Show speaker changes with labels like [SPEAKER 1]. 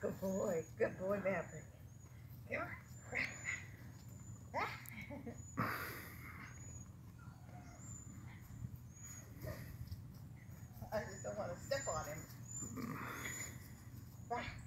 [SPEAKER 1] Good boy. Good boy, Maverick. Come on. I just don't want to step on him.